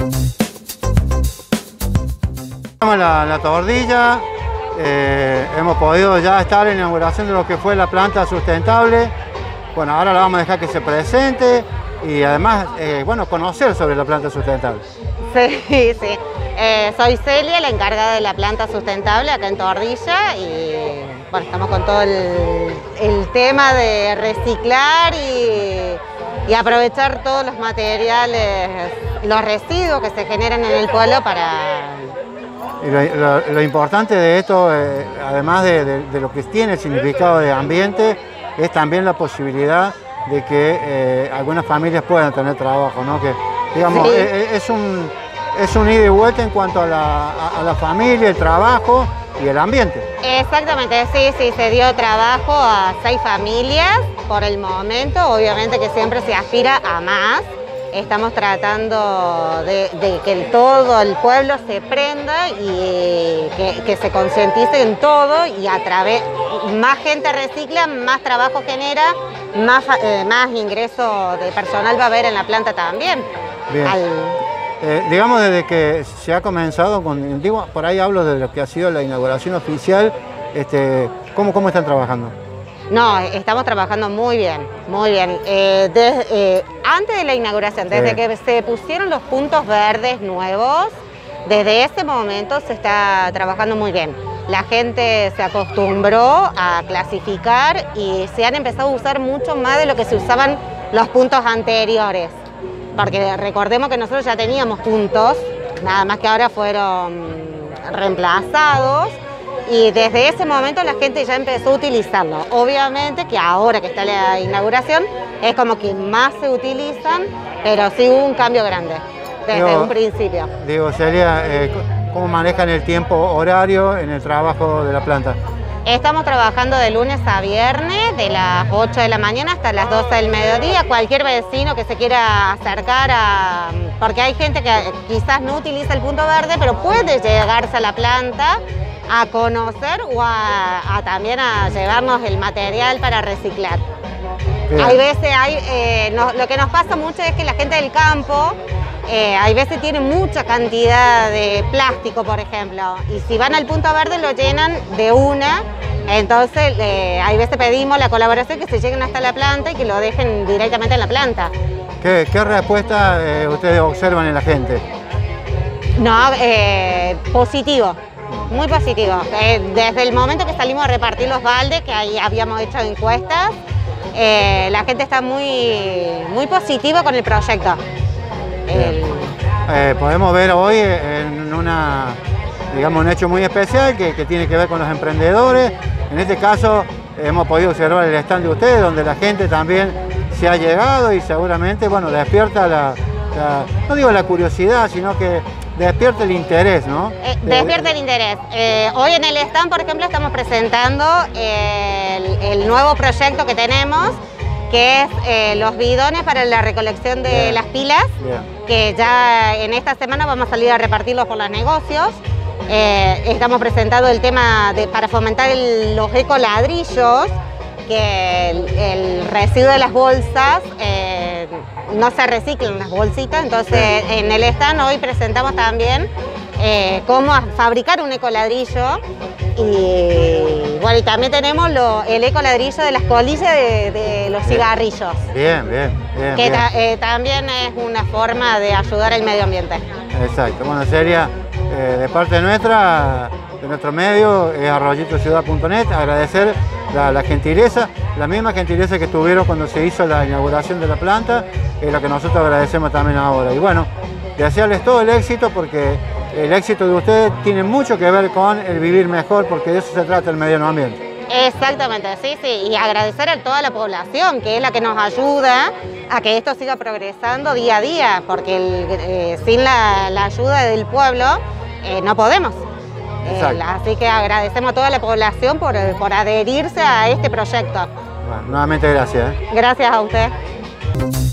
La Tordilla, hemos podido ya estar en la inauguración de lo que fue la planta sustentable. Bueno, ahora la vamos a dejar que se presente y además, bueno, conocer sobre la planta sustentable. Sí, sí. Soy Celia, la encargada de la planta sustentable acá en Tordilla y bueno, estamos con todo el tema de reciclar y aprovechar todos los materiales, los residuos que se generan en el pueblo para... Y lo importante de esto, además de lo que tiene el significado de ambiente, es también la posibilidad de que algunas familias puedan tener trabajo, ¿no? Que, digamos, sí. Es un ida y vuelta en cuanto a la familia, el trabajo y el ambiente. Exactamente, sí, se dio trabajo a 6 familias por el momento, obviamente que siempre se aspira a más. Estamos tratando de que todo el pueblo se prenda y que se concientice en todo y a través, más gente recicla, más trabajo genera, más ingreso de personal va a haber en la planta también. Bien. Digamos, desde que se ha comenzado, por ahí hablo de lo que ha sido la inauguración oficial, ¿cómo están trabajando? No, estamos trabajando muy bien, muy bien. Antes de la inauguración, desde que se pusieron los puntos verdes nuevos, desde ese momento se está trabajando muy bien. La gente se acostumbró a clasificar y se han empezado a usar mucho más de lo que se usaban los puntos anteriores. Porque recordemos que nosotros ya teníamos puntos, nada más que ahora fueron reemplazados. Y desde ese momento la gente ya empezó a utilizarlo. Obviamente que ahora que está la inauguración es como que más se utilizan, pero sí hubo un cambio grande desde un principio. Digo, Celia, ¿cómo manejan el tiempo horario en el trabajo de la planta? Estamos trabajando de lunes a viernes, de las 8 de la mañana hasta las 12 del mediodía. Cualquier vecino que se quiera acercar porque hay gente que quizás no utiliza el punto verde, pero puede llegarse a la planta a conocer o también a llevarnos el material para reciclar. Bien. Hay veces, lo que nos pasa mucho es que la gente del campo, hay veces tiene mucha cantidad de plástico, por ejemplo, y si van al punto verde lo llenan de una, entonces hay veces pedimos la colaboración que se lleguen hasta la planta y que lo dejen directamente en la planta. ¿Qué respuesta ustedes observan en la gente? No, positivo. Muy positivo. Desde el momento que salimos a repartir los baldes, que ahí habíamos hecho encuestas, la gente está muy positiva con el proyecto. Podemos ver hoy en un hecho muy especial que tiene que ver con los emprendedores. En este caso hemos podido observar el stand de ustedes, donde la gente también se ha llegado y seguramente, bueno, despierta no digo la curiosidad, sino que despierta el interés, ¿no? Despierta el interés. Hoy en el stand, por ejemplo, estamos presentando el nuevo proyecto que tenemos, que es los bidones para la recolección de las pilas, que ya en esta semana vamos a salir a repartirlos por los negocios. Estamos presentando el tema para fomentar los ecoladrillos, que el residuo de las bolsas no se reciclan las bolsitas, entonces en el stand hoy presentamos también cómo fabricar un ecoladrillo y bueno, y también tenemos el ecoladrillo de las colillas de los cigarrillos. Bien. Que también es una forma de ayudar al medio ambiente. Exacto, bueno, Celia, de parte nuestra, de nuestro medio, arroyitociudad.net, agradecer la gentileza, la misma gentileza que tuvieron cuando se hizo la inauguración de la planta, es lo que nosotros agradecemos también ahora. Y bueno, desearles todo el éxito, porque el éxito de ustedes tiene mucho que ver con el vivir mejor, porque de eso se trata el medio ambiente. Exactamente, sí, y agradecer a toda la población, que es la que nos ayuda a que esto siga progresando día a día, porque sin la ayuda del pueblo no podemos. Así que agradecemos a toda la población por adherirse a este proyecto. Bueno, nuevamente gracias. Gracias a usted.